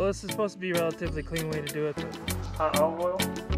Well, this is supposed to be a relatively clean way to do it, but... Hot olive oil?